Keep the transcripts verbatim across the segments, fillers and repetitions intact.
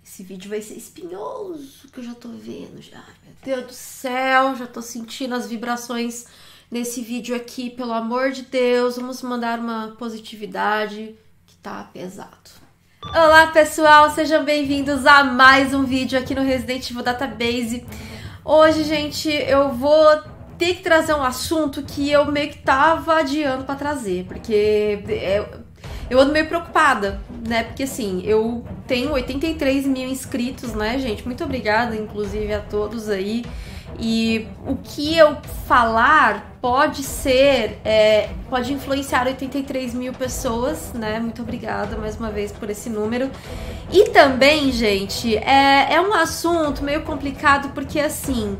Esse vídeo vai ser espinhoso, que eu já tô vendo já. Meu Deus do céu, já tô sentindo as vibrações nesse vídeo aqui. Pelo amor de Deus, vamos mandar uma positividade que tá pesado. Olá, pessoal, sejam bem-vindos a mais um vídeo aqui no Resident Evil Database. Hoje, gente, eu vou ter que trazer um assunto que eu meio que tava adiando pra trazer, porque eu... Eu ando meio preocupada, né? Porque assim, eu tenho oitenta e três mil inscritos, né, gente? Muito obrigada, inclusive, a todos aí. E o que eu falar pode ser, é, pode influenciar oitenta e três mil pessoas, né? Muito obrigada mais uma vez por esse número. E também, gente, é, é um assunto meio complicado porque assim,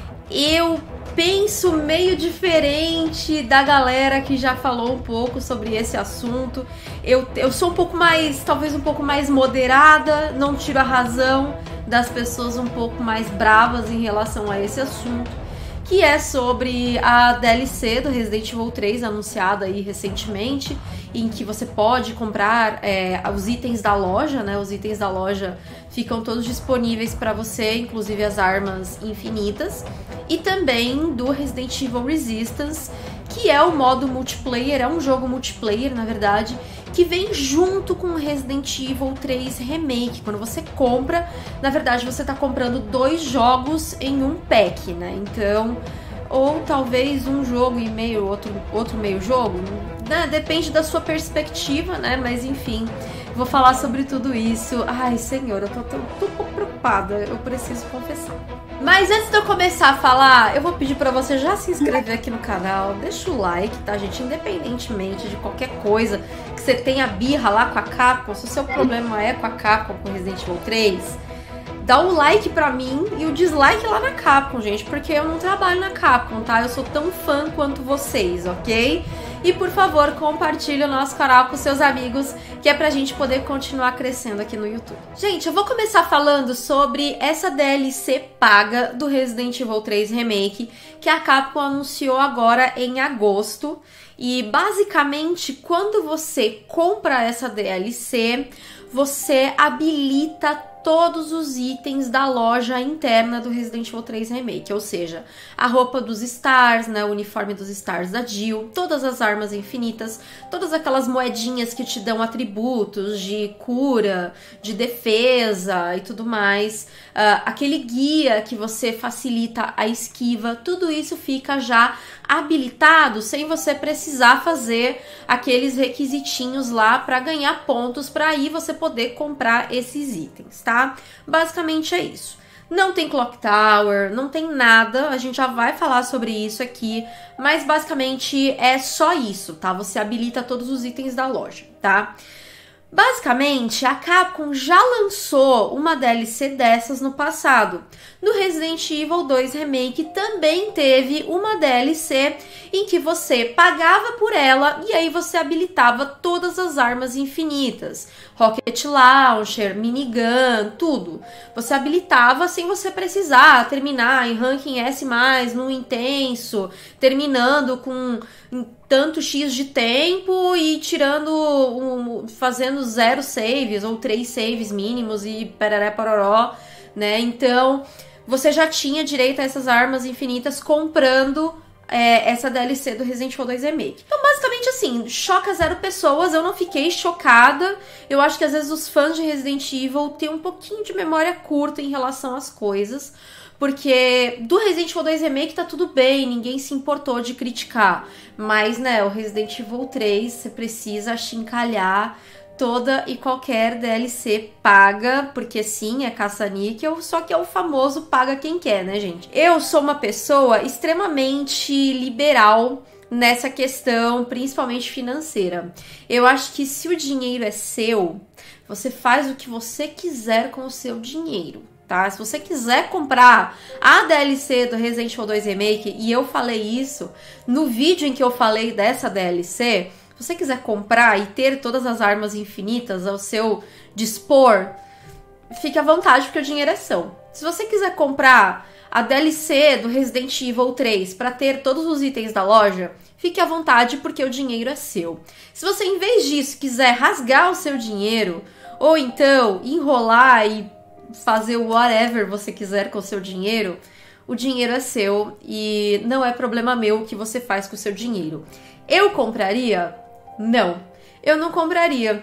eu penso meio diferente da galera que já falou um pouco sobre esse assunto. Eu, eu sou um pouco mais, talvez um pouco mais moderada, não tiro a razão das pessoas um pouco mais bravas em relação a esse assunto, que é sobre a D L C do Resident Evil três, anunciada aí recentemente, em que você pode comprar é, os itens da loja, né? Os itens da loja ficam todos disponíveis para você, inclusive as armas infinitas, e também do Resident Evil Resistance, que é o modo multiplayer, é um jogo multiplayer, na verdade, que vem junto com o Resident Evil três Remake. Quando você compra, na verdade você tá comprando dois jogos em um pack, né? Então, ou talvez um jogo e meio, outro, outro meio jogo, né? Depende da sua perspectiva, né? Mas enfim, vou falar sobre tudo isso. Ai, senhor, eu tô, tô, tô um pouco preocupada, eu preciso confessar. Mas antes de eu começar a falar, eu vou pedir pra você já se inscrever aqui no canal, deixa o like, tá, gente? Independentemente de qualquer coisa que você tenha birra lá com a Capcom, se o seu problema é com a Capcom, com Resident Evil três, dá um like pra mim e o dislike lá na Capcom, gente, porque eu não trabalho na Capcom, tá? Eu sou tão fã quanto vocês, ok? E por favor, compartilhe o nosso canal com seus amigos, que é pra gente poder continuar crescendo aqui no YouTube. Gente, eu vou começar falando sobre essa D L C paga do Resident Evil três Remake, que a Capcom anunciou agora em agosto. E basicamente, quando você compra essa D L C, você habilita todos os itens da loja interna do Resident Evil três Remake, ou seja, a roupa dos Stars, né, o uniforme dos Stars da Jill, todas as armas infinitas, todas aquelas moedinhas que te dão atributos de cura, de defesa e tudo mais, uh, aquele guia que você facilita a esquiva, tudo isso fica já habilitado sem você precisar fazer aqueles requisitinhos lá para ganhar pontos para aí você poder comprar esses itens, tá? Basicamente é isso. Não tem Clock Tower, não tem nada, a gente já vai falar sobre isso aqui, mas basicamente é só isso, tá? Você habilita todos os itens da loja, tá? Basicamente, a Capcom já lançou uma D L C dessas no passado. No Resident Evil dois Remake também teve uma D L C em que você pagava por ela e aí você habilitava todas as armas infinitas. Rocket Launcher, minigun, tudo. Você habilitava sem você precisar terminar em ranking S mais, no intenso, terminando com tanto X de tempo e tirando, um, fazendo zero saves ou três saves mínimos e peraré pororó, né? Então, você já tinha direito a essas armas infinitas comprando é, essa D L C do Resident Evil dois Remake. Então, basicamente assim, choca zero pessoas, eu não fiquei chocada. Eu acho que às vezes os fãs de Resident Evil têm um pouquinho de memória curta em relação às coisas. Porque do Resident Evil dois Remake tá tudo bem, ninguém se importou de criticar. Mas, né, o Resident Evil três, você precisa achincalhar toda e qualquer D L C paga, porque sim, é caça-níquel, só que é o famoso paga quem quer, né, gente? Eu sou uma pessoa extremamente liberal nessa questão, principalmente financeira. Eu acho que se o dinheiro é seu, você faz o que você quiser com o seu dinheiro. Tá? Se você quiser comprar a D L C do Resident Evil dois Remake, e eu falei isso no vídeo em que eu falei dessa D L C, se você quiser comprar e ter todas as armas infinitas ao seu dispor, fique à vontade porque o dinheiro é seu. Se você quiser comprar a D L C do Resident Evil três para ter todos os itens da loja, fique à vontade porque o dinheiro é seu. Se você, em vez disso, quiser rasgar o seu dinheiro, ou então enrolar e fazer whatever você quiser com o seu dinheiro, o dinheiro é seu e não é problema meu o que você faz com o seu dinheiro. Eu compraria? Não, eu não compraria.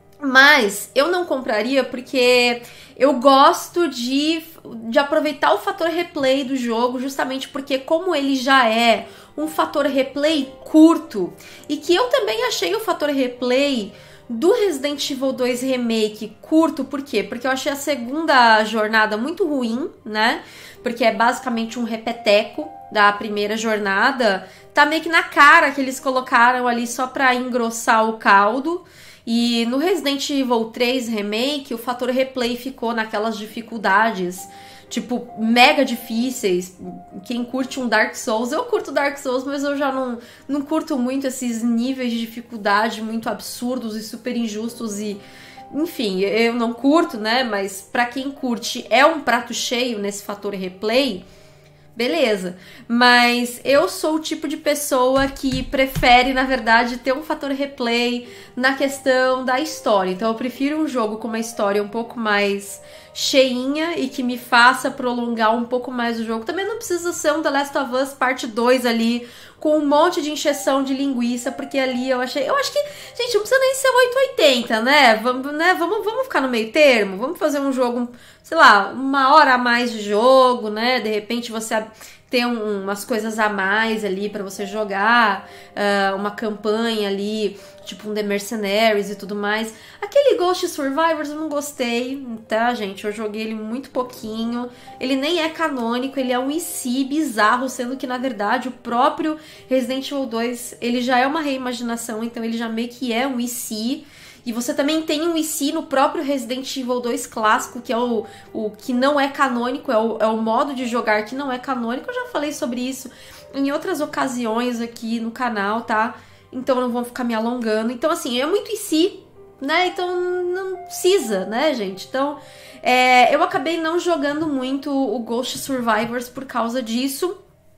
Mas eu não compraria porque eu gosto de, de aproveitar o fator replay do jogo, justamente porque como ele já é um fator replay curto, e que eu também achei o fator replay do Resident Evil dois Remake curto, por quê? Porque eu achei a segunda jornada muito ruim, né? Porque é basicamente um repeteco da primeira jornada. Tá meio que na cara que eles colocaram ali só pra engrossar o caldo. E no Resident Evil três Remake, o fator replay ficou naquelas dificuldades, tipo, mega difíceis. Quem curte um Dark Souls, eu curto Dark Souls, mas eu já não, não curto muito esses níveis de dificuldade muito absurdos e super injustos e... Enfim, eu não curto, né? Mas pra quem curte, é um prato cheio nesse fator replay, beleza. Mas eu sou o tipo de pessoa que prefere, na verdade, ter um fator replay na questão da história. Então eu prefiro um jogo com uma história um pouco mais cheinha e que me faça prolongar um pouco mais o jogo. Também não precisa ser um The Last of Us parte dois ali, com um monte de encheção de linguiça, porque ali eu achei... Eu acho que, gente, não precisa nem ser oitocentos e oitenta, né? Vamos, né? Vamos, vamos ficar no meio termo, vamos fazer um jogo, sei lá, uma hora a mais de jogo, né? De repente você tem um, umas coisas a mais ali pra você jogar, uh, uma campanha ali, tipo um The Mercenaries e tudo mais. Aquele Ghost Survivors eu não gostei, tá, gente? Eu joguei ele muito pouquinho. Ele nem é canônico, ele é um I C bizarro, sendo que, na verdade, o próprio Resident Evil dois, ele já é uma reimaginação, então ele já meio que é um I C. E você também tem um I C no próprio Resident Evil dois clássico, que é o, o que não é canônico, é o, é o modo de jogar que não é canônico. Eu já falei sobre isso em outras ocasiões aqui no canal, tá? Então não vou ficar me alongando. Então, assim, é muito I C, né? Então não precisa, né, gente? Então, é, eu acabei não jogando muito o Ghost Survivors por causa disso.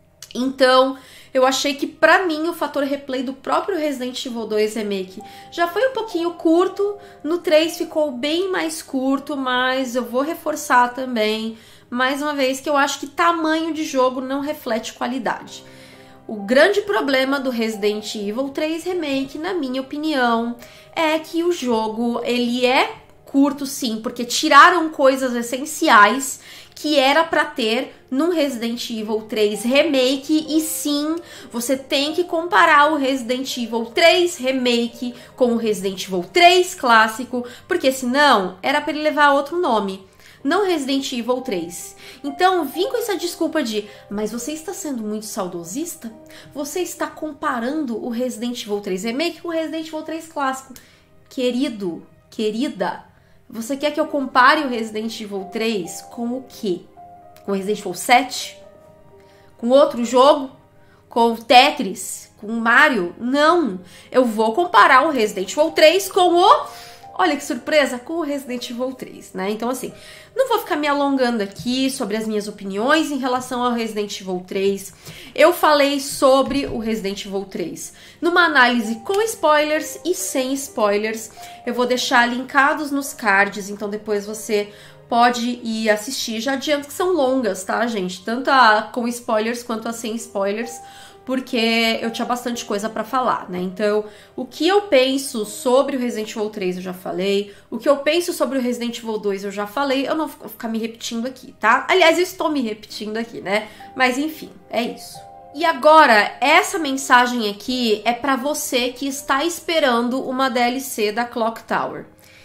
Então, eu achei que, pra mim, o fator replay do próprio Resident Evil dois Remake já foi um pouquinho curto. No três ficou bem mais curto, mas eu vou reforçar também, mais uma vez, que eu acho que tamanho de jogo não reflete qualidade. O grande problema do Resident Evil três Remake, na minha opinião, é que o jogo, ele é curto sim, porque tiraram coisas essenciais que era pra ter num Resident Evil três Remake, e sim, você tem que comparar o Resident Evil três Remake com o Resident Evil três clássico, porque senão era pra ele levar outro nome, não Resident Evil três. Então, vim com essa desculpa de, mas você está sendo muito saudosista? Você está comparando o Resident Evil três Remake com o Resident Evil três clássico. Querido, querida, você quer que eu compare o Resident Evil três com o quê? Com o Resident Evil sete? Com outro jogo? Com o Tetris? Com o Mario? Não! Eu vou comparar o Resident Evil três com o... Olha que surpresa, com o Resident Evil três, né? Então, assim, não vou ficar me alongando aqui sobre as minhas opiniões em relação ao Resident Evil três. Eu falei sobre o Resident Evil três numa análise com spoilers e sem spoilers. Eu vou deixar linkados nos cards, então depois você pode ir assistir. Já adianto que são longas, tá, gente? Tanto a com spoilers quanto a sem spoilers, porque eu tinha bastante coisa pra falar, né? Então, o que eu penso sobre o Resident Evil três eu já falei, o que eu penso sobre o Resident Evil dois eu já falei, eu não vou ficar me repetindo aqui, tá? Aliás, eu estou me repetindo aqui, né? Mas enfim, é isso. E agora, essa mensagem aqui é pra você que está esperando uma D L C da Clock Tower.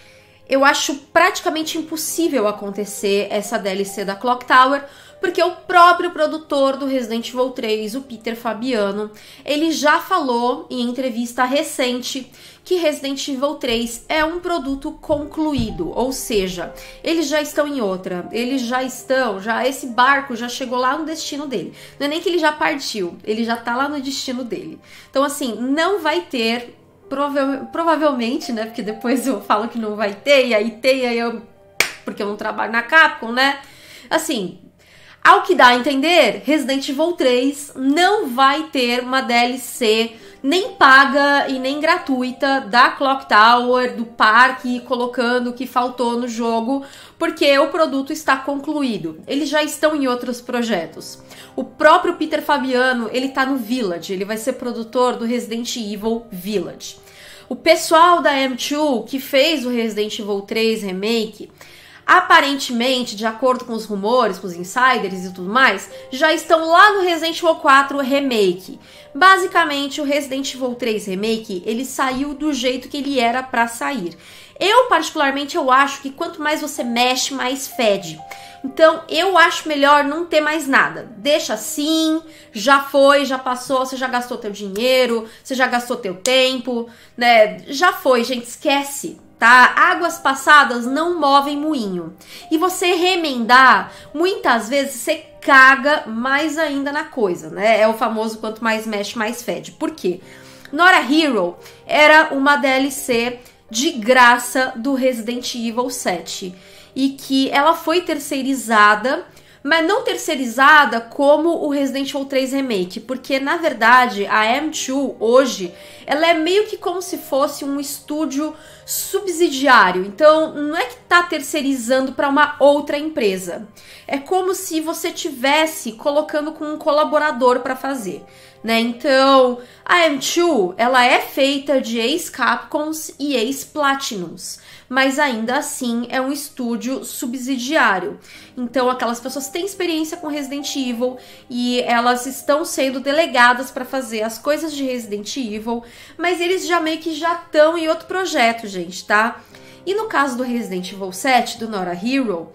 Eu acho praticamente impossível acontecer essa D L C da Clock Tower, porque o próprio produtor do Resident Evil três, o Peter Fabiano, ele já falou em entrevista recente que Resident Evil três é um produto concluído, ou seja, eles já estão em outra, eles já estão, já esse barco já chegou lá no destino dele. Não é nem que ele já partiu, ele já tá lá no destino dele. Então, assim, não vai ter, prova provavelmente, né, porque depois eu falo que não vai ter, e aí tem, aí eu, porque eu não trabalho na Capcom, né, assim... Ao que dá a entender, Resident Evil três não vai ter uma D L C nem paga e nem gratuita da Clock Tower, do parque, colocando o que faltou no jogo, porque o produto está concluído. Eles já estão em outros projetos. O próprio Peter Fabiano, ele tá no Village, ele vai ser produtor do Resident Evil Village. O pessoal da M dois, que fez o Resident Evil três Remake, aparentemente, de acordo com os rumores, com os insiders e tudo mais, já estão lá no Resident Evil quatro Remake. Basicamente, o Resident Evil três Remake, ele saiu do jeito que ele era pra sair. Eu, particularmente, eu acho que quanto mais você mexe, mais fede. Então, eu acho melhor não ter mais nada. Deixa assim, já foi, já passou, você já gastou teu dinheiro, você já gastou teu tempo, né? Já foi, gente, esquece. Tá? Águas passadas não movem moinho. E você remendar, muitas vezes você caga mais ainda na coisa, né? É o famoso quanto mais mexe, mais fede. Por quê? Nora Hero era uma D L C de graça do Resident Evil sete. E que ela foi terceirizada, mas não terceirizada como o Resident Evil três Remake, porque na verdade a M dois hoje, ela é meio que como se fosse um estúdio subsidiário. Então não é que tá terceirizando para uma outra empresa. É como se você tivesse colocando com um colaborador para fazer, né? Então a M dois, ela é feita de ex-Capcoms e ex-Platinums, mas ainda assim é um estúdio subsidiário. Então aquelas pessoas têm experiência com Resident Evil e elas estão sendo delegadas para fazer as coisas de Resident Evil, mas eles já meio que já estão em outro projeto, gente, tá? E no caso do Resident Evil sete, do Nora Hero,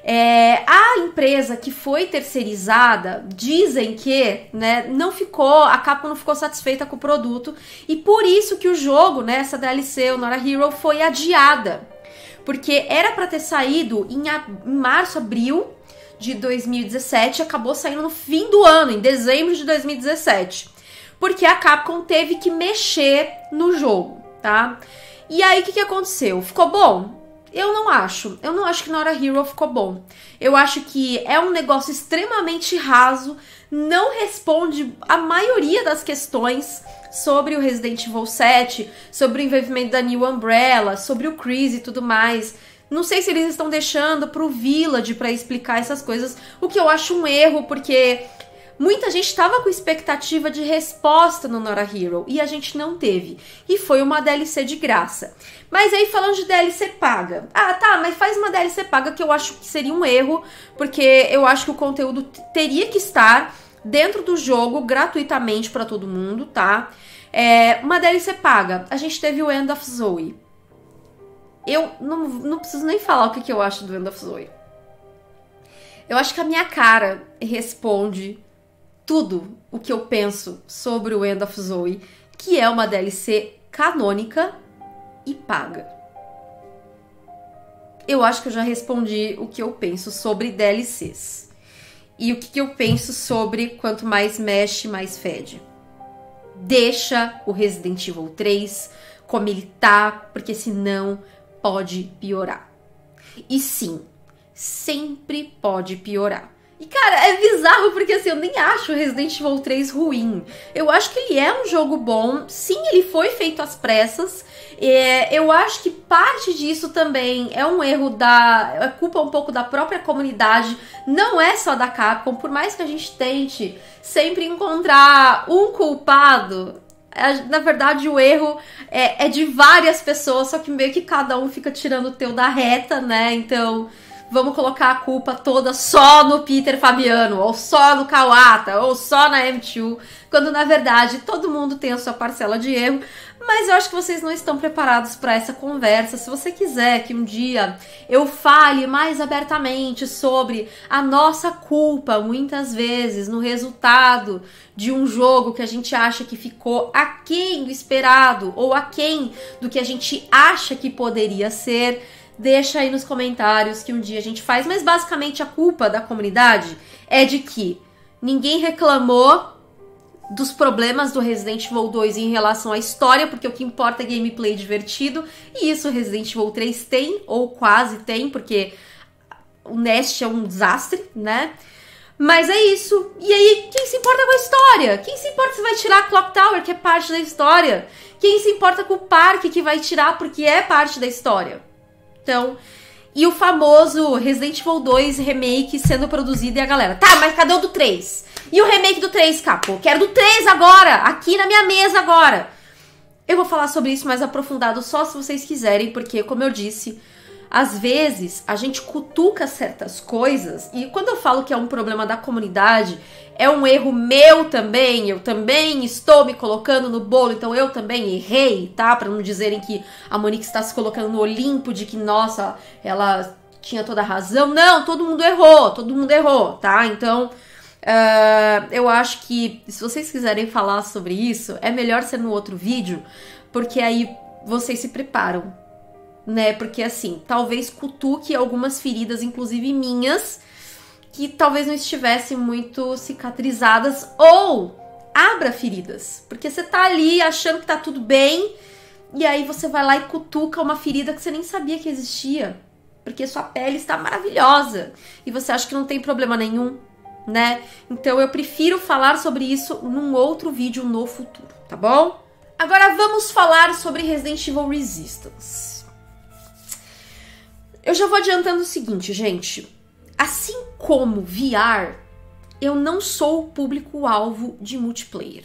é, a empresa que foi terceirizada, dizem que, né, não ficou, a Capcom não ficou satisfeita com o produto, e por isso que o jogo, né, essa D L C, o Nora Hero, foi adiada. Porque era para ter saído em, a, em março, abril de dois mil e dezessete, acabou saindo no fim do ano, em dezembro de dois mil e dezessete. Porque a Capcom teve que mexer no jogo, tá? E aí, o que, que aconteceu? Ficou bom? Eu não acho. Eu não acho que Nora Hero ficou bom. Eu acho que é um negócio extremamente raso, não responde a maioria das questões sobre o Resident Evil sete, sobre o envolvimento da New Umbrella, sobre o Chris e tudo mais. Não sei se eles estão deixando pro Village pra explicar essas coisas, o que eu acho um erro, porque muita gente estava com expectativa de resposta no Nora Hero e a gente não teve. E foi uma D L C de graça. Mas aí falando de D L C paga. Ah, tá, mas faz uma D L C paga, que eu acho que seria um erro, porque eu acho que o conteúdo teria que estar dentro do jogo gratuitamente para todo mundo, tá? É, uma D L C paga. A gente teve o End of Zoe. Eu não, não preciso nem falar o que, que eu acho do End of Zoe. Eu acho que a minha cara responde tudo o que eu penso sobre o End of Zoe, que é uma D L C canônica e paga. Eu acho que eu já respondi o que eu penso sobre D L Cs. E o que, que eu penso sobre quanto mais mexe, mais fede. Deixa o Resident Evil três como ele tá, porque senão pode piorar. E sim, sempre pode piorar. E, cara, é bizarro porque, assim, eu nem acho o Resident Evil três ruim. Eu acho que ele é um jogo bom. Sim, ele foi feito às pressas. É, eu acho que parte disso também é um erro da... É culpa um pouco da própria comunidade. Não é só da Capcom. Por mais que a gente tente sempre encontrar um culpado, é, na verdade o erro é, é de várias pessoas. Só que meio que cada um fica tirando o teu da reta, né? Então... vamos colocar a culpa toda só no Peter Fabiano, ou só no Kawata, ou só na M dois, quando na verdade todo mundo tem a sua parcela de erro. Mas eu acho que vocês não estão preparados para essa conversa. Se você quiser que um dia eu fale mais abertamente sobre a nossa culpa, muitas vezes, no resultado de um jogo que a gente acha que ficou aquém do esperado, ou aquém do que a gente acha que poderia ser, deixa aí nos comentários que um dia a gente faz. Mas basicamente a culpa da comunidade é de que ninguém reclamou dos problemas do Resident Evil dois em relação à história, porque o que importa é gameplay divertido, e isso o Resident Evil três tem, ou quase tem, porque o Nest é um desastre, né? Mas é isso. E aí, quem se importa com a história? Quem se importa se vai tirar a Clock Tower, que é parte da história? Quem se importa com o parque, que vai tirar porque é parte da história? Então, e o famoso Resident Evil dois Remake sendo produzido e a galera, tá, mas cadê o do três? E o remake do três, capô? Quero do três agora, aqui na minha mesa agora. Eu vou falar sobre isso mais aprofundado só se vocês quiserem, porque, como eu disse, às vezes a gente cutuca certas coisas, e quando eu falo que é um problema da comunidade, é um erro meu também, eu também estou me colocando no bolo, então eu também errei, tá? Pra não dizerem que a Monique está se colocando no Olimpo de que, nossa, ela tinha toda a razão. Não, todo mundo errou, todo mundo errou, tá? Então... Uh, eu acho que se vocês quiserem falar sobre isso, é melhor ser no outro vídeo, porque aí vocês se preparam, né? Porque assim, talvez cutuque algumas feridas, inclusive minhas, que talvez não estivessem muito cicatrizadas, ou abra feridas, porque você tá ali achando que tá tudo bem, e aí você vai lá e cutuca uma ferida que você nem sabia que existia, porque sua pele está maravilhosa, e você acha que não tem problema nenhum, né? Então eu prefiro falar sobre isso num outro vídeo no futuro, tá bom? Agora vamos falar sobre Resident Evil Resistance. Eu já vou adiantando o seguinte, gente. Assim como V R, eu não sou o público-alvo de multiplayer,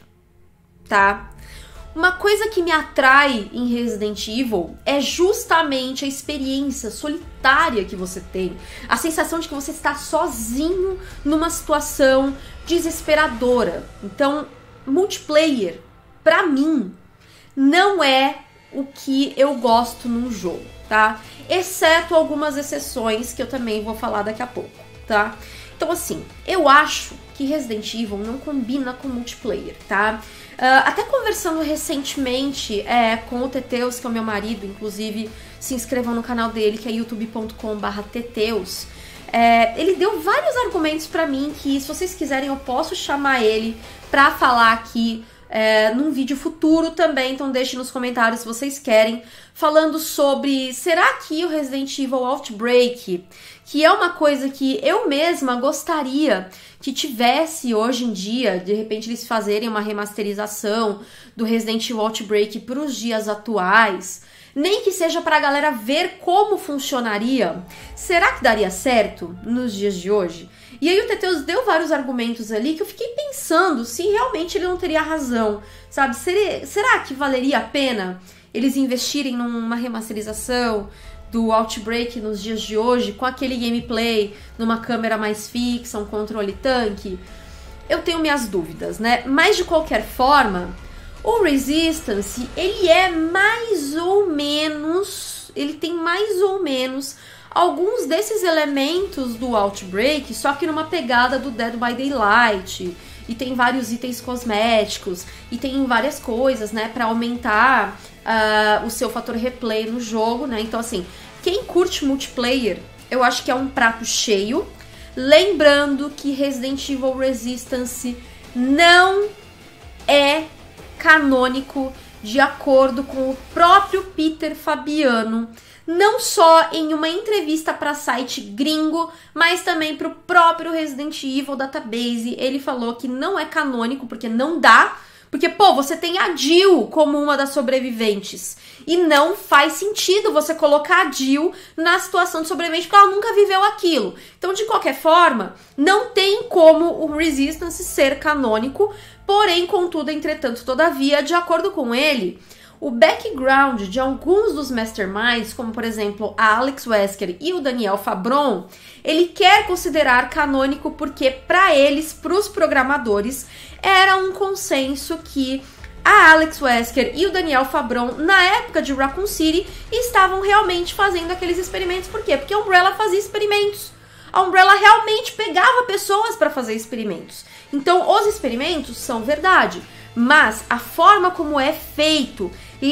tá? Uma coisa que me atrai em Resident Evil é justamente a experiência solitária que você tem. A sensação de que você está sozinho numa situação desesperadora. Então, multiplayer, pra mim, não é o que eu gosto num jogo, tá? Exceto algumas exceções que eu também vou falar daqui a pouco, tá? Então, assim, eu acho que Resident Evil não combina com multiplayer, tá? Uh, até conversando recentemente é, com o Teteus, que é o meu marido, inclusive se inscrevam no canal dele, que é youtube ponto com barra teteus. É, ele deu vários argumentos pra mim que, se vocês quiserem, eu posso chamar ele pra falar aqui é, num vídeo futuro também, então deixem nos comentários se vocês querem, falando sobre, será que o Resident Evil Outbreak, que é uma coisa que eu mesma gostaria que tivesse hoje em dia, de repente eles fazerem uma remasterização do Resident Evil Outbreak para os dias atuais, nem que seja para a galera ver como funcionaria, será que daria certo nos dias de hoje? E aí o Teteus deu vários argumentos ali que eu fiquei pensando se realmente ele não teria razão, sabe? Seria, será que valeria a pena eles investirem numa remasterização do Outbreak nos dias de hoje, com aquele gameplay, numa câmera mais fixa, um controle tanque? Eu tenho minhas dúvidas, né? Mas de qualquer forma, o Resistance, ele é mais ou menos, ele tem mais ou menos alguns desses elementos do Outbreak, só que numa pegada do Dead by Daylight, e tem vários itens cosméticos, e tem várias coisas, né, pra aumentar uh, o seu fator replay no jogo, né? Então, assim, quem curte multiplayer, eu acho que é um prato cheio. Lembrando que Resident Evil Resistance não é canônico, de acordo com o próprio Peter Fabiano, não só em uma entrevista para site gringo, mas também para o próprio Resident Evil Database. Ele falou que não é canônico, porque não dá, porque, pô, você tem a Jill como uma das sobreviventes, e não faz sentido você colocar a Jill na situação de sobrevivente, porque ela nunca viveu aquilo. Então, de qualquer forma, não tem como o Resistance ser canônico, porém, contudo, entretanto, todavia, de acordo com ele, o background de alguns dos Masterminds, como por exemplo a Alex Wesker e o Daniel Fabron, ele quer considerar canônico porque para eles, para os programadores, era um consenso que a Alex Wesker e o Daniel Fabron, na época de Raccoon City, estavam realmente fazendo aqueles experimentos. Por quê? Porque a Umbrella fazia experimentos. A Umbrella realmente pegava pessoas para fazer experimentos. Então, os experimentos são verdade, mas a forma como é feito,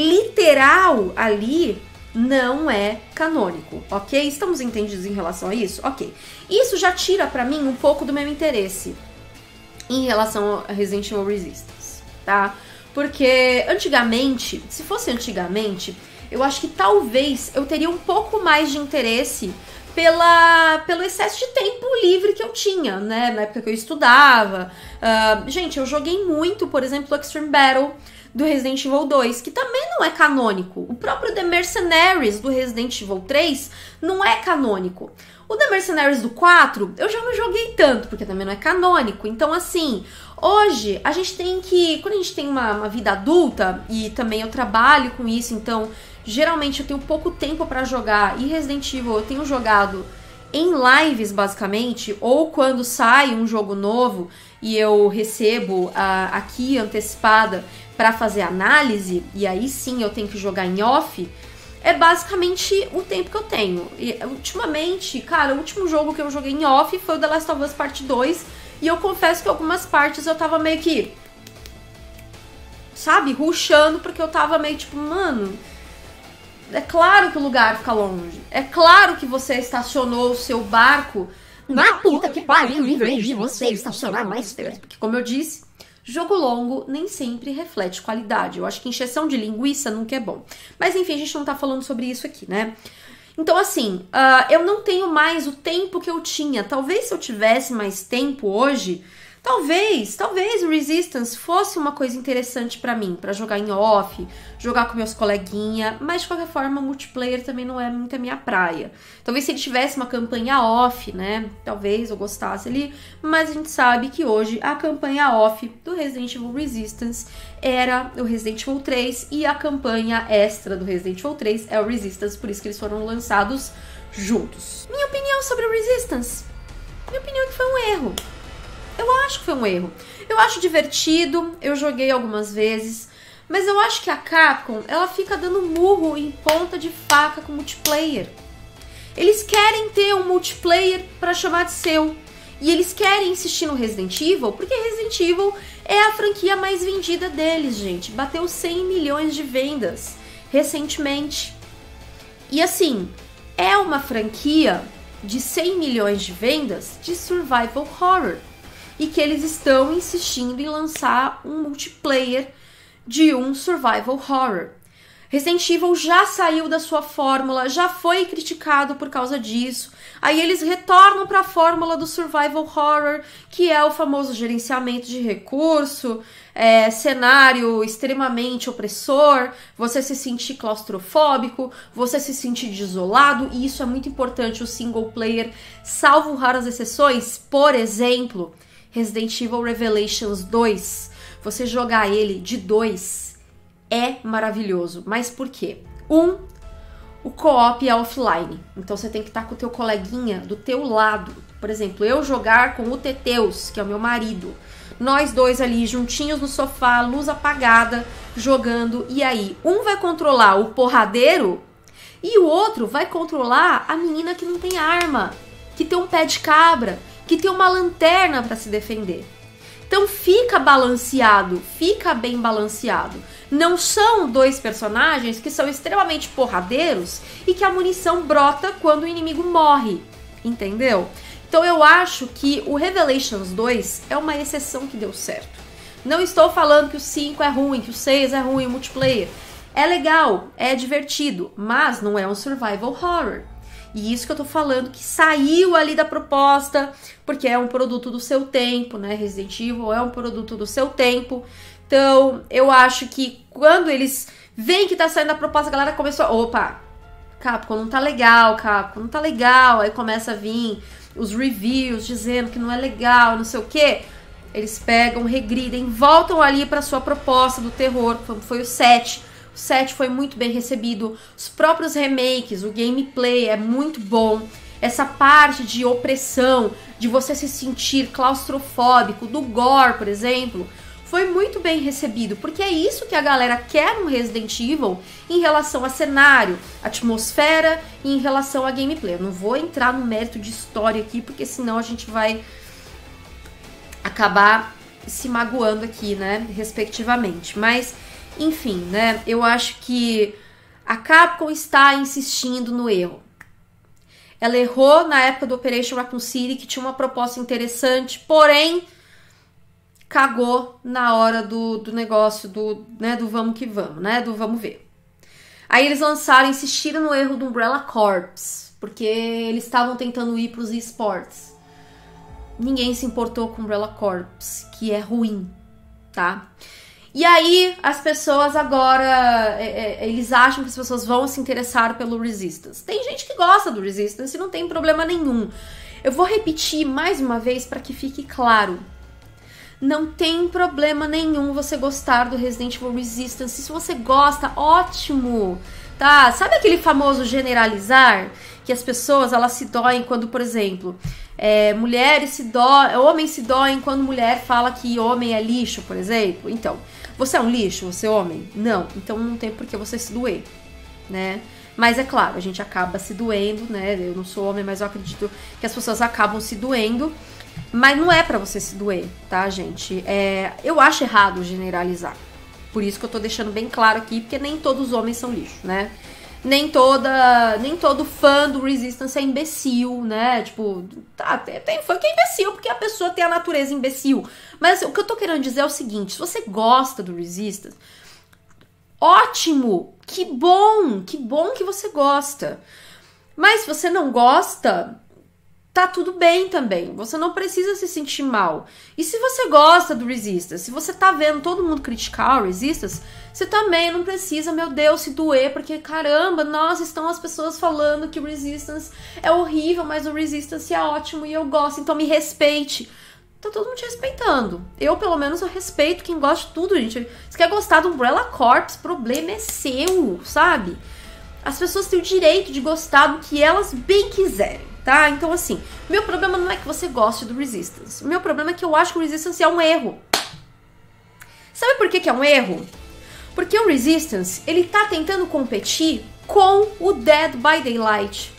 literal ali, não é canônico, ok? Estamos entendidos em relação a isso? Ok. Isso já tira pra mim um pouco do meu interesse em relação a Resident Evil Resistance, tá? Porque antigamente, se fosse antigamente, eu acho que talvez eu teria um pouco mais de interesse pela, pelo excesso de tempo livre que eu tinha, né? Na época que eu estudava. Uh, gente, eu joguei muito, por exemplo, o Extreme Battle do Resident Evil dois, que também não é canônico. O próprio The Mercenaries do Resident Evil três não é canônico. O The Mercenaries do quatro, eu já não joguei tanto, porque também não é canônico. Então, assim, hoje a gente tem que... Quando a gente tem uma, uma vida adulta, e também eu trabalho com isso, então, geralmente eu tenho pouco tempo pra jogar. E Resident Evil eu tenho jogado em lives, basicamente, ou quando sai um jogo novo e eu recebo uh, aqui antecipada pra fazer análise, e aí sim eu tenho que jogar em off... É basicamente o tempo que eu tenho. E, ultimamente, cara, o último jogo que eu joguei em off foi o The Last of Us Parte dois. E eu confesso que algumas partes eu tava meio que... Sabe? Rushando, porque eu tava meio tipo, mano... É claro que o lugar fica longe. É claro que você estacionou o seu barco na puta que pariu, em vez de você estacionar mais perto. Porque, como eu disse... Jogo longo nem sempre reflete qualidade. Eu acho que encheção de linguiça nunca é bom. Mas enfim, a gente não tá falando sobre isso aqui, né? Então assim, uh, eu não tenho mais o tempo que eu tinha. Talvez se eu tivesse mais tempo hoje... Talvez, talvez o Resistance fosse uma coisa interessante pra mim, pra jogar em off, jogar com meus coleguinhas, mas de qualquer forma multiplayer também não é muito a minha praia. Talvez se ele tivesse uma campanha off, né, talvez eu gostasse ali, mas a gente sabe que hoje a campanha off do Resident Evil Resistance era o Resident Evil três e a campanha extra do Resident Evil três é o Resistance, por isso que eles foram lançados juntos. Minha opinião sobre o Resistance? Minha opinião é que foi um erro. Eu acho que foi um erro. Eu acho divertido, eu joguei algumas vezes, mas eu acho que a Capcom, ela fica dando murro em ponta de faca com multiplayer. Eles querem ter um multiplayer pra chamar de seu. E eles querem insistir no Resident Evil, porque Resident Evil é a franquia mais vendida deles, gente. Bateu cem milhões de vendas recentemente. E assim, é uma franquia de cem milhões de vendas de survival horror. E que eles estão insistindo em lançar um multiplayer de um survival horror. Resident Evil já saiu da sua fórmula, já foi criticado por causa disso. Aí eles retornam para a fórmula do survival horror, que é o famoso gerenciamento de recurso, é, cenário extremamente opressor, você se sentir claustrofóbico, você se sentir desolado, e isso é muito importante, o single player, salvo raras exceções. Por exemplo... Resident Evil Revelations dois, você jogar ele de dois é maravilhoso. Mas por quê? Um, o co-op é offline. Então você tem que estar com o teu coleguinha do teu lado. Por exemplo, eu jogar com o Teteus, que é o meu marido. Nós dois ali juntinhos no sofá, luz apagada, jogando. E aí, um vai controlar o porradeiro e o outro vai controlar a menina que não tem arma, que tem um pé de cabra, que tem uma lanterna para se defender. Então fica balanceado, fica bem balanceado. Não são dois personagens que são extremamente porradeiros e que a munição brota quando o inimigo morre, entendeu? Então eu acho que o Revelations dois é uma exceção que deu certo. Não estou falando que o cinco é ruim, que o seis é ruim, o multiplayer. É legal, é divertido, mas não é um survival horror. E isso que eu tô falando, que saiu ali da proposta, porque é um produto do seu tempo, né? Resident Evil é um produto do seu tempo. Então, eu acho que quando eles veem que tá saindo da proposta, a galera começou a... Opa, Capcom, não tá legal, Capcom, não tá legal. Aí começa a vir os reviews dizendo que não é legal, não sei o quê. Eles pegam, regridem, voltam ali pra sua proposta do terror, como foi o sete. O sete foi muito bem recebido, os próprios remakes, o gameplay é muito bom. Essa parte de opressão, de você se sentir claustrofóbico, do gore, por exemplo, foi muito bem recebido, porque é isso que a galera quer no Resident Evil em relação a cenário, atmosfera e em relação a gameplay. Eu não vou entrar no mérito de história aqui, porque senão a gente vai acabar se magoando aqui, né, respectivamente. Mas... enfim, né, eu acho que a Capcom está insistindo no erro. Ela errou na época do Operation Raccoon City, que tinha uma proposta interessante, porém, cagou na hora do, do negócio, do, né, do vamos que vamos, né, do vamos ver. Aí eles lançaram, insistiram no erro do Umbrella Corps. porque eles estavam tentando ir para os esportes. Ninguém se importou com Umbrella Corps, que é ruim, tá? E aí, as pessoas agora, é, é, eles acham que as pessoas vão se interessar pelo Resistance. Tem gente que gosta do Resistance e não tem problema nenhum. Eu vou repetir mais uma vez para que fique claro. Não tem problema nenhum você gostar do Resident Evil Resistance. Se você gosta, ótimo, tá? Sabe aquele famoso generalizar? Que as pessoas, elas se doem quando, por exemplo, é, mulheres se doem, homens se doem quando mulher fala que homem é lixo, por exemplo. Então, você é um lixo, você é homem? Não, então não tem por que você se doer, né? Mas é claro, a gente acaba se doendo, né? Eu não sou homem, mas eu acredito que as pessoas acabam se doendo. Mas não é pra você se doer, tá, gente? É, eu acho errado generalizar. Por isso que eu tô deixando bem claro aqui, porque nem todos os homens são lixo, né? Nem toda, nem todo fã do Resistance é imbecil, né? Tipo, tá, tem, tem fã que é imbecil, porque a pessoa tem a natureza imbecil. Mas assim, o que eu tô querendo dizer é o seguinte, se você gosta do Resistance, ótimo! Que bom! Que bom que você gosta. Mas se você não gosta, tá tudo bem também. Você não precisa se sentir mal. E se você gosta do Resistance, se você tá vendo todo mundo criticar o Resistance, você também não precisa, meu Deus, se doer, porque caramba, nossa, estão as pessoas falando que o Resistance é horrível, mas o Resistance é ótimo e eu gosto, então me respeite. Tá todo mundo te respeitando. Eu, pelo menos, eu respeito quem gosta de tudo, gente. Se quer gostar do Umbrella Corps, problema é seu, sabe? As pessoas têm o direito de gostar do que elas bem quiserem, tá? Então, assim, meu problema não é que você goste do Resistance. O meu problema é que eu acho que o Resistance é um erro. Sabe por que que é um erro? Porque o Resistance, ele tá tentando competir com o Dead by Daylight.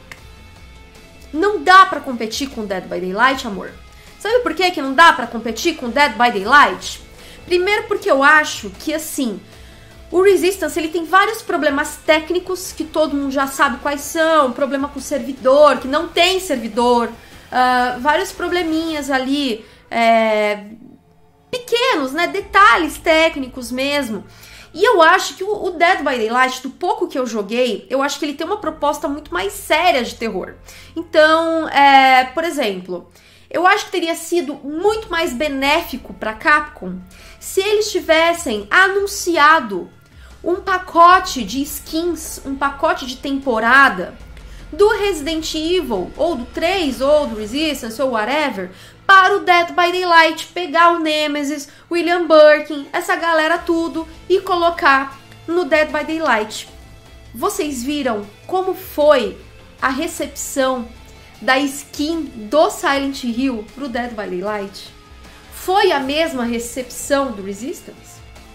Não dá pra competir com o Dead by Daylight, amor. Sabe por que que não dá pra competir com o Dead by Daylight? Primeiro porque eu acho que, assim, o Resistance, ele tem vários problemas técnicos que todo mundo já sabe quais são. Problema com o servidor, que não tem servidor. Uh, vários probleminhas ali, é, pequenos, né? Detalhes técnicos mesmo. E eu acho que o Dead by Daylight, do pouco que eu joguei, eu acho que ele tem uma proposta muito mais séria de terror. Então, é, por exemplo, eu acho que teria sido muito mais benéfico para Capcom se eles tivessem anunciado um pacote de skins, um pacote de temporada do Resident Evil, ou do três, ou do Resistance, ou whatever, para o Dead by Daylight, pegar o Nemesis, William Birkin, essa galera tudo, e colocar no Dead by Daylight. Vocês viram como foi a recepção da skin do Silent Hill pro Dead by Daylight? Foi a mesma recepção do Resistance?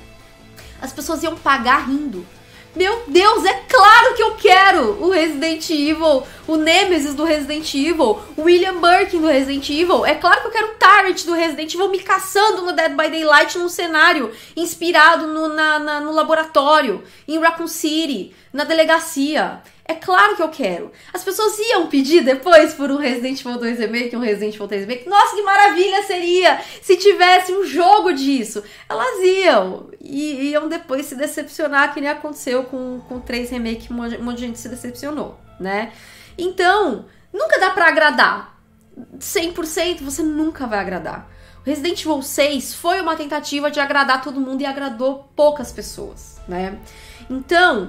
As pessoas iam pagar rindo. Meu Deus, é claro que eu quero o Resident Evil, o Nemesis do Resident Evil, o William Birkin do Resident Evil. É claro que eu quero o Turret do Resident Evil me caçando no Dead by Daylight num cenário inspirado no, na, na, no laboratório, em Raccoon City, na delegacia. É claro que eu quero. As pessoas iam pedir depois por um Resident Evil dois Remake, um Resident Evil três Remake. Nossa, que maravilha seria se tivesse um jogo disso. Elas iam. E iam depois se decepcionar, que nem aconteceu com o três Remake, um monte de gente se decepcionou, né? Então, nunca dá pra agradar. cem por cento você nunca vai agradar. O Resident Evil seis foi uma tentativa de agradar todo mundo e agradou poucas pessoas, né? Então,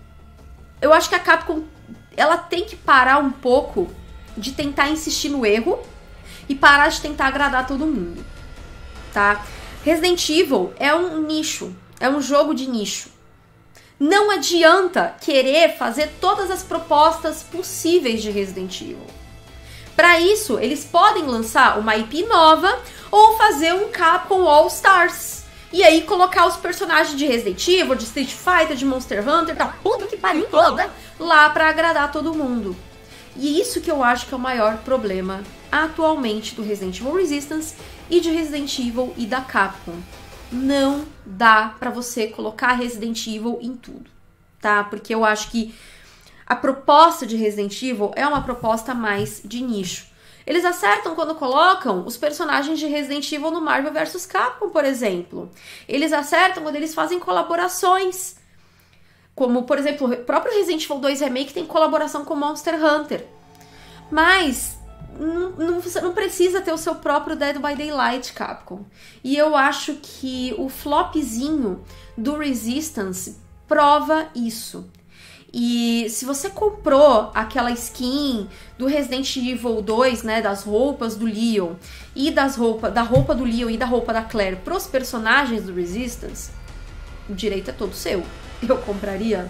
eu acho que a Capcom, ela tem que parar um pouco de tentar insistir no erro e parar de tentar agradar todo mundo, tá? Resident Evil é um nicho, é um jogo de nicho. Não adianta querer fazer todas as propostas possíveis de Resident Evil. Para isso, eles podem lançar uma I P nova ou fazer um Capcom All Stars. E aí colocar os personagens de Resident Evil, de Street Fighter, de Monster Hunter, da puta que pariu toda, lá pra agradar todo mundo. E isso que eu acho que é o maior problema atualmente do Resident Evil Resistance e de Resident Evil e da Capcom. Não dá pra você colocar Resident Evil em tudo, tá? Porque eu acho que a proposta de Resident Evil é uma proposta mais de nicho. Eles acertam quando colocam os personagens de Resident Evil no Marvel versus. Capcom, por exemplo. Eles acertam quando eles fazem colaborações. Como, por exemplo, o próprio Resident Evil dois Remake tem colaboração com Monster Hunter. Mas não, não, você não precisa ter o seu próprio Dead by Daylight, Capcom. E eu acho que o flopzinho do Resistance prova isso. E se você comprou aquela skin do Resident Evil dois, né, das roupas do Leon, e das roupa, da roupa do Leon e da roupa da Claire pros personagens do Resistance, o direito é todo seu. Eu compraria?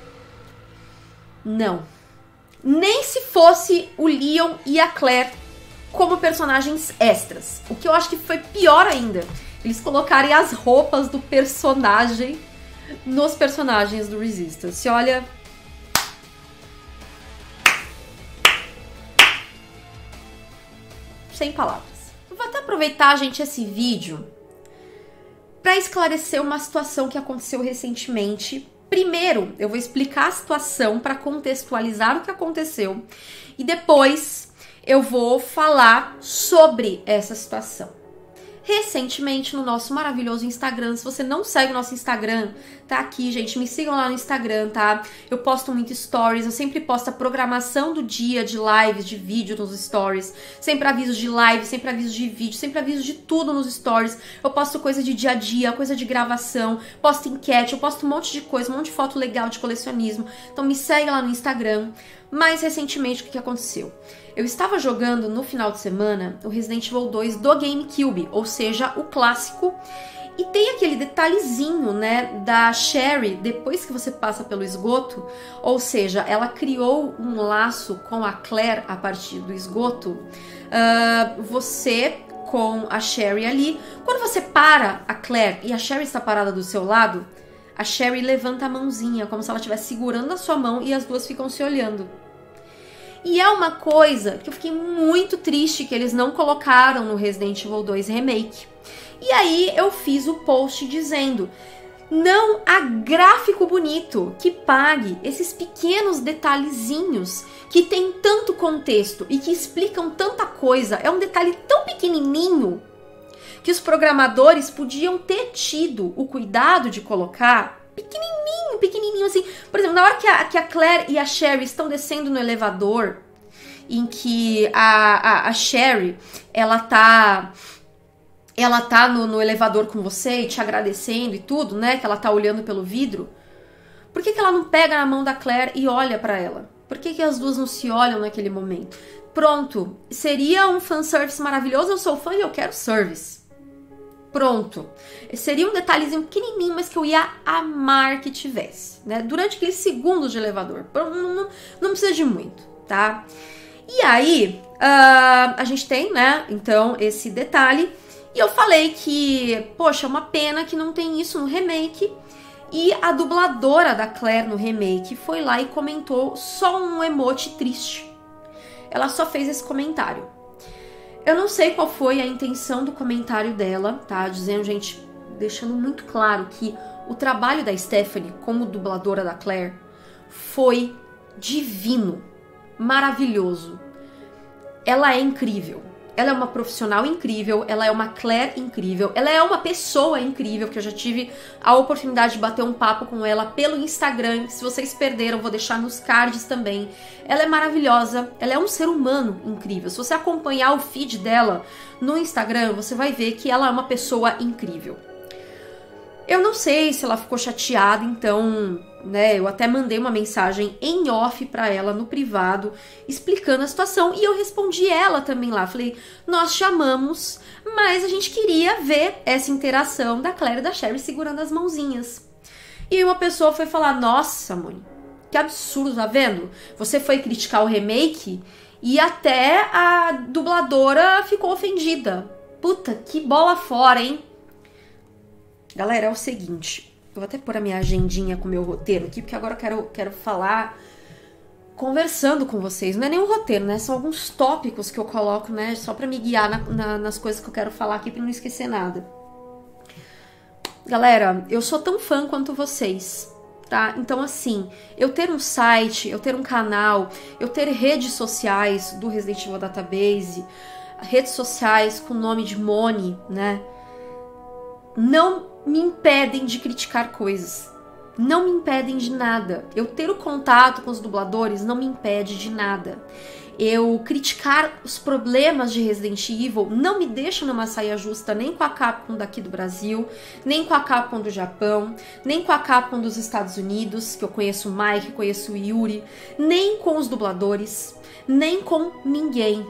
Não. Nem se fosse o Leon e a Claire como personagens extras. O que eu acho que foi pior ainda. Eles colocarem as roupas do personagem nos personagens do Resistance. Olha... sem palavras. Eu vou até aproveitar, gente, esse vídeo para esclarecer uma situação que aconteceu recentemente. Primeiro, eu vou explicar a situação para contextualizar o que aconteceu e depois eu vou falar sobre essa situação. Recentemente, no nosso maravilhoso Instagram, se você não segue o nosso Instagram, tá aqui, gente, me sigam lá no Instagram, tá? Eu posto muito stories, eu sempre posto a programação do dia de lives, de vídeo nos stories, sempre avisos de live, sempre avisos de vídeo, sempre avisos de tudo nos stories. Eu posto coisa de dia a dia, coisa de gravação, posto enquete, eu posto um monte de coisa, um monte de foto legal de colecionismo. Então me segue lá no Instagram. Mais recentemente, o que, que aconteceu? Eu estava jogando no final de semana o Resident Evil dois do GameCube, ou seja, o clássico, e tem aquele detalhezinho, né, da Sherry, depois que você passa pelo esgoto, ou seja, ela criou um laço com a Claire a partir do esgoto, uh, você com a Sherry ali, quando você para a Claire e a Sherry está parada do seu lado, a Sherry levanta a mãozinha, como se ela estivesse segurando a sua mão e as duas ficam se olhando. E é uma coisa que eu fiquei muito triste que eles não colocaram no Resident Evil dois Remake. E aí eu fiz o post dizendo, não há gráfico bonito que pague esses pequenos detalhezinhos que tem tanto contexto e que explicam tanta coisa. É um detalhe tão pequenininho que os programadores podiam ter tido o cuidado de colocar pequenininho, pequenininho assim. Por exemplo, na hora que a, que a Claire e a Sherry estão descendo no elevador, em que a, a, a Sherry, ela tá, ela tá no, no elevador com você e te agradecendo e tudo, né? Que ela tá olhando pelo vidro. Por que que ela não pega na mão da Claire e olha pra ela? Por que que as duas não se olham naquele momento? Pronto, seria um fanservice maravilhoso, eu sou fã e eu quero service. Pronto. Seria um detalhezinho pequenininho, mas que eu ia amar que tivesse, né? Durante aqueles segundos de elevador. Não, não, não precisa de muito, tá? E aí, uh, a gente tem, né, então, esse detalhe. E eu falei que, poxa, é uma pena que não tem isso no remake. E a dubladora da Claire no remake foi lá e comentou só um emoji triste. Ela só fez esse comentário. Eu não sei qual foi a intenção do comentário dela, tá? Dizendo, gente, deixando muito claro que o trabalho da Stephanie como dubladora da Claire foi divino, maravilhoso. Ela é incrível. Ela é uma profissional incrível, ela é uma Claire incrível, ela é uma pessoa incrível, que eu já tive a oportunidade de bater um papo com ela pelo Instagram. Se vocês perderam, eu vou deixar nos cards também. Ela é maravilhosa, ela é um ser humano incrível. Se você acompanhar o feed dela no Instagram, você vai ver que ela é uma pessoa incrível. Eu não sei se ela ficou chateada, então, né, eu até mandei uma mensagem em off pra ela no privado, explicando a situação, e eu respondi ela também lá, falei, nós chamamos, mas a gente queria ver essa interação da Claire e da Sherry segurando as mãozinhas. E uma pessoa foi falar, nossa, mãe, que absurdo, tá vendo? Você foi criticar o remake e até a dubladora ficou ofendida. Puta, que bola fora, hein? Galera, é o seguinte, eu vou até pôr a minha agendinha com o meu roteiro aqui, porque agora eu quero, quero falar conversando com vocês. Não é nem um roteiro, né? São alguns tópicos que eu coloco, né? Só pra me guiar na, na, nas coisas que eu quero falar aqui, pra não esquecer nada. Galera, eu sou tão fã quanto vocês, tá? Então, assim, eu ter um site, eu ter um canal, eu ter redes sociais do Resident Evil Database, redes sociais com o nome de Moni, né? Não me impedem de criticar coisas. não me impedem de nada. Eu ter o contato com os dubladores não me impede de nada. Eu criticar os problemas de Resident Evil não me deixa numa saia justa nem com a Capcom daqui do Brasil, nem com a Capcom do Japão, nem com a Capcom dos Estados Unidos, que eu conheço o Mike, conheço o Yuri, nem com os dubladores, nem com ninguém.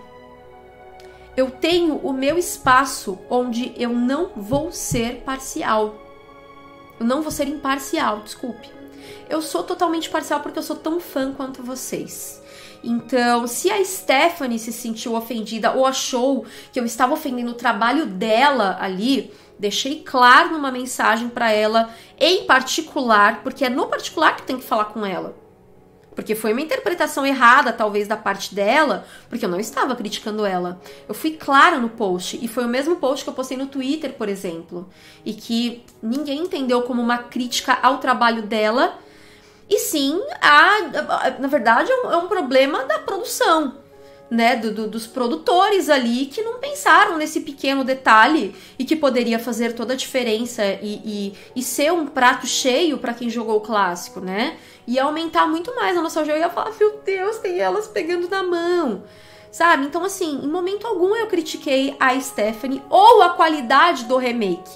Eu tenho o meu espaço onde eu não vou ser parcial. Eu não vou ser imparcial, desculpe. Eu sou totalmente parcial porque eu sou tão fã quanto vocês. Então, se a Stephanie se sentiu ofendida ou achou que eu estava ofendendo o trabalho dela ali, deixei claro numa mensagem para ela em particular, porque é no particular que tem que falar com ela. Porque foi uma interpretação errada, talvez, da parte dela, porque eu não estava criticando ela. Eu fui clara no post, e foi o mesmo post que eu postei no Twitter, por exemplo, e que ninguém entendeu como uma crítica ao trabalho dela, e sim, a, na verdade, é um, é um problema da produção, né, do, do, dos produtores ali, que não pensaram nesse pequeno detalhe, e que poderia fazer toda a diferença, e, e, e ser um prato cheio para quem jogou o clássico, né? Ia aumentar muito mais a nostalgia. Eu ia falar, meu Deus, tem elas pegando na mão, sabe? Então, assim, em momento algum eu critiquei a Stephanie ou a qualidade do remake.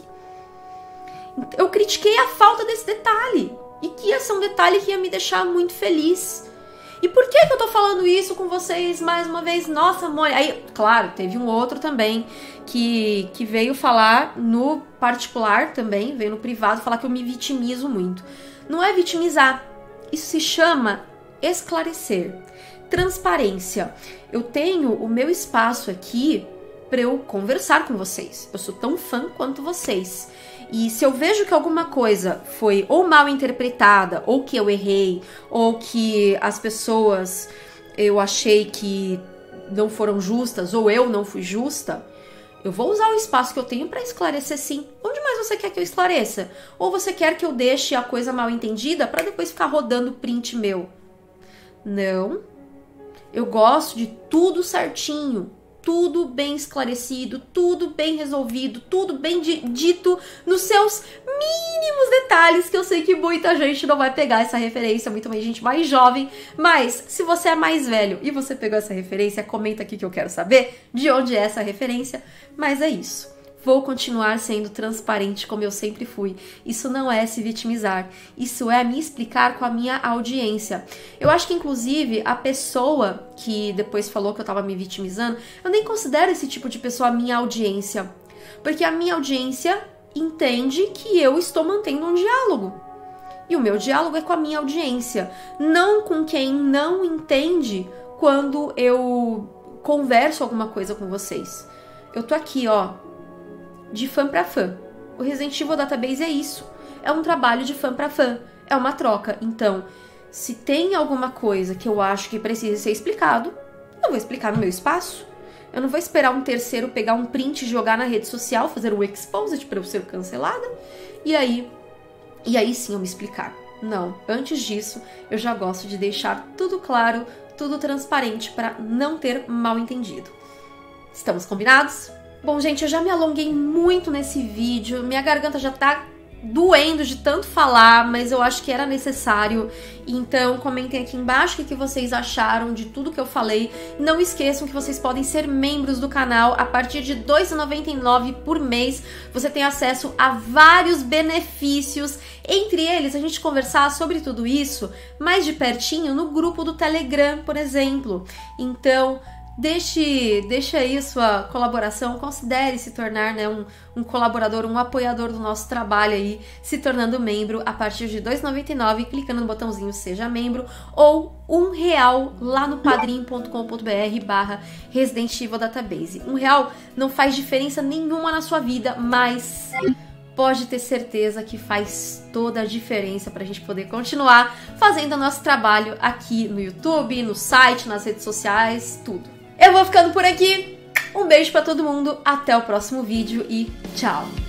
Eu critiquei a falta desse detalhe. E que ia ser um detalhe que ia me deixar muito feliz. E por que que eu tô falando isso com vocês mais uma vez? Nossa, mãe. Aí, claro, teve um outro também que, que veio falar no particular também, veio no privado falar que eu me vitimizo muito. Não é vitimizar. Isso se chama esclarecer, transparência. Eu tenho o meu espaço aqui para eu conversar com vocês. Eu sou tão fã quanto vocês. E se eu vejo que alguma coisa foi ou mal interpretada, ou que eu errei, ou que as pessoas eu achei que não foram justas, ou eu não fui justa, eu vou usar o espaço que eu tenho para esclarecer, sim. Onde mais você quer que eu esclareça? Ou você quer que eu deixe a coisa mal entendida para depois ficar rodando print meu? Não. Eu gosto de tudo certinho, tudo bem esclarecido, tudo bem resolvido, tudo bem dito nos seus mínimos detalhes, que eu sei que muita gente não vai pegar essa referência, muito mais gente mais jovem, mas se você é mais velho e você pegou essa referência, comenta aqui que eu quero saber de onde é essa referência, mas é isso. Vou continuar sendo transparente como eu sempre fui. Isso não é se vitimizar. Isso é me explicar com a minha audiência. Eu acho que, inclusive, a pessoa que depois falou que eu tava me vitimizando, eu nem considero esse tipo de pessoa a minha audiência. Porque a minha audiência entende que eu estou mantendo um diálogo. E o meu diálogo é com a minha audiência. Não com quem não entende quando eu converso alguma coisa com vocês. Eu tô aqui, ó, de fã pra fã. O Resident Evil Database é isso. É um trabalho de fã pra fã. É uma troca. Então, se tem alguma coisa que eu acho que precisa ser explicado, eu vou explicar no meu espaço. Eu não vou esperar um terceiro pegar um print e jogar na rede social, fazer o exposed pra eu ser cancelada, e aí, e aí sim eu me explicar. Não, antes disso, eu já gosto de deixar tudo claro, tudo transparente pra não ter mal entendido. Estamos combinados? Bom, gente, eu já me alonguei muito nesse vídeo, minha garganta já tá doendo de tanto falar, mas eu acho que era necessário. Então, comentem aqui embaixo o que vocês acharam de tudo que eu falei. Não esqueçam que vocês podem ser membros do canal a partir de dois reais e noventa e nove centavos por mês. Você tem acesso a vários benefícios, entre eles a gente conversar sobre tudo isso mais de pertinho no grupo do Telegram, por exemplo. Então, Deixe, deixe aí a sua colaboração, considere se tornar, né, um, um colaborador, um apoiador do nosso trabalho aí, se tornando membro a partir de dois reais e noventa e nove centavos, clicando no botãozinho Seja Membro, ou um real lá no padrim ponto com ponto br barra Resident Evil Database. Um real não faz diferença nenhuma na sua vida, mas pode ter certeza que faz toda a diferença para a gente poder continuar fazendo o nosso trabalho aqui no YouTube, no site, nas redes sociais, tudo. Eu vou ficando por aqui. Um beijo pra todo mundo, até o próximo vídeo e tchau!